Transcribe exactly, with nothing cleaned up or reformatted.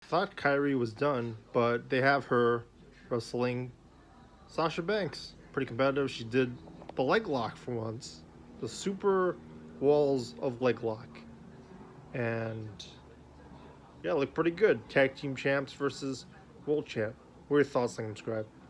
Thought Kairi was done, but they have her wrestling Sasha Banks. Pretty competitive. She did the leg lock for once. The super walls of leg lock. And yeah, look pretty good. Tag team champs versus world champ. What are your thoughts? Like and subscribe.